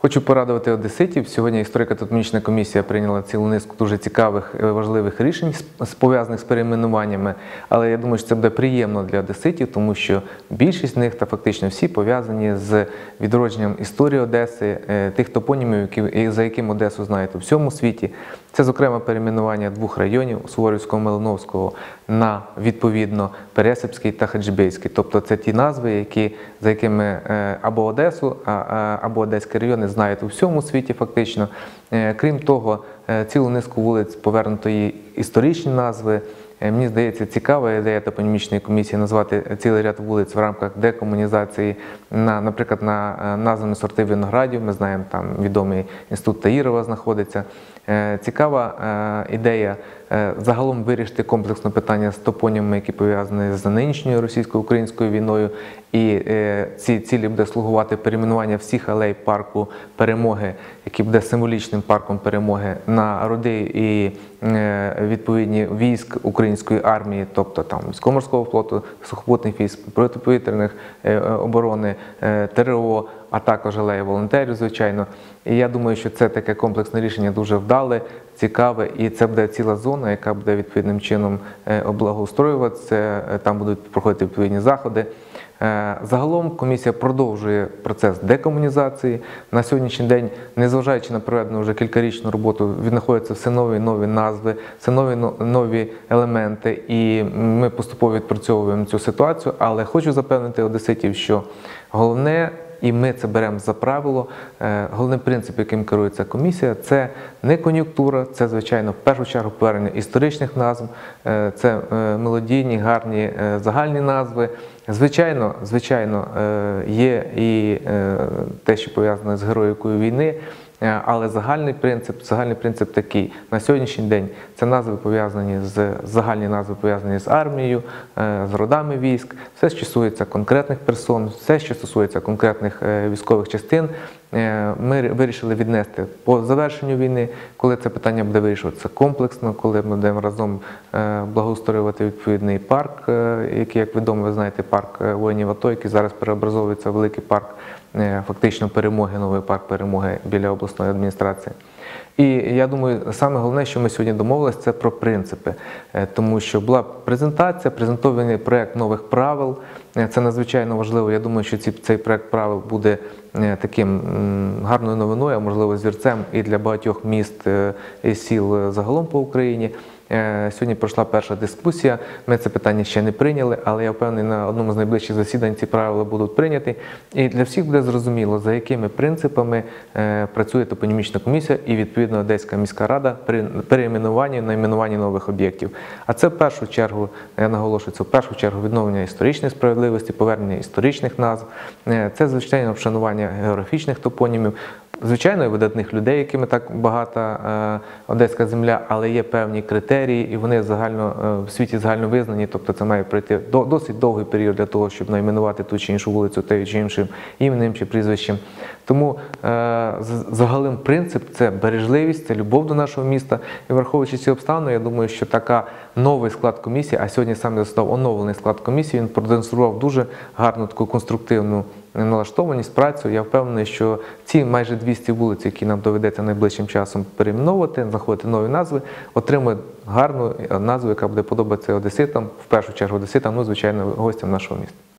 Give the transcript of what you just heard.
Хочу порадувати одеситів. Сьогодні історико-топонімічна комісія прийняла цілу низку дуже цікавих і важливих рішень, пов'язаних з перейменуваннями, але я думаю, що це буде приємно для одеситів, тому що більшість з них, та фактично всі, пов'язані з відродженням історії Одеси, тих топонімів, за яким Одесу знають у всьому світі. Це, зокрема, перейменування двох районів – Суворівського, Милоновського на, відповідно, Пересипський та Хаджибейський. Тобто це ті назви, за якими або Одесу, або Одеський райони знають у всьому світі фактично. Крім того, цілу низку вулиць повернутої історичні назви. Мені здається, цікава ідея топонімічної комісії назвати цілий ряд вулиць в рамках декомунізації, наприклад, назвами сортів виноградів. Ми знаємо, там відомий інститут Таїрова знаходиться. Цікава ідея загалом вирішити комплексно питання з топонімами, які пов'язані з нинішньою російсько-українською війною. І ці цілі буде слугувати перейменування всіх алей парку Перемоги, який буде символічним парком Перемоги, на роди і відповідні військ української армії, тобто там військово-морського флоту, сухопутних військ, протиповітряних оборони, ТРО, а також алеї волонтерів, звичайно. І я думаю, що це таке комплексне рішення дуже вдале, цікаве, і це буде ціла зона, яка буде відповідним чином облагоустроюватися, там будуть проходити відповідні заходи. Загалом комісія продовжує процес декомунізації. На сьогоднішній день, незважаючи на проведену вже кількарічну роботу, віднаходяться все нові і нові назви, все нові і нові елементи, і ми поступово відпрацьовуємо цю ситуацію. Але хочу запевнити одеситів, що головне, і ми це беремо за правило, головний принцип, яким керується комісія, це не кон'юнктура, це, звичайно, в першу чергу повернення історичних назв, це мелодійні, гарні загальні назви. Звичайно, є і те, що пов'язане з героїкою війни, але загальний принцип такий. На сьогоднішній день це загальні назви пов'язані з армією, з родами військ, все, що стосується конкретних персон, все, що стосується конкретних військових частин, ми вирішили віднести по завершенню війни, коли це питання буде вирішуватися комплексно, коли ми будемо разом благоустроювати відповідний парк, який, як відомо, ви знаєте, парк воїнів АТО, який зараз переобразовується в великий парк, фактично Перемоги, новий парк Перемоги біля обласної адміністрації. І я думаю, саме головне, що ми сьогодні домовилися, це про принципи. Тому що була презентація, презентований проєкт нових правил. Це надзвичайно важливо. Я думаю, що цей проєкт правил буде таким гарною новиною, а можливо зірцем і для багатьох міст і сіл загалом по Україні. Сьогодні пройшла перша дискусія, ми це питання ще не прийняли, але я впевнений, на одному з найближчих засідань ці правила будуть прийняті. І для всіх буде зрозуміло, за якими принципами працює топонімічна комісія і, відповідно, Одеська міська рада при перейменуванні, найменуванні нових об'єктів. А це в першу чергу, я наголошую, це в першу чергу відновлення історичної справедливості, повернення історичних назв, це, звичайно, вшанування географічних топонімів, звичайно, і видатних людей, якими так багата Одеська земля, але є певні критерії, і вони в світі загально визнані, тобто це має пройти досить довгий період для того, щоб найменувати ту чи іншу вулицю тією чи іншим іменем чи прізвищем. Тому загалом принцип – це бережливість, це любов до нашого міста. І враховуючи ці обставини, я думаю, що новий склад комісії, а сьогодні саме став оновлений склад комісії, він продемонстрував дуже гарну таку конструктивну налаштованість, працю. Я впевнений, що ці майже 200 вулиць, які нам доведеться найближчим часом перейменовувати, знаходити нові назви, отримують гарну назву, яка буде подобатися одеситам, в першу чергу одеситам, ну, звичайно, гостям нашого міста.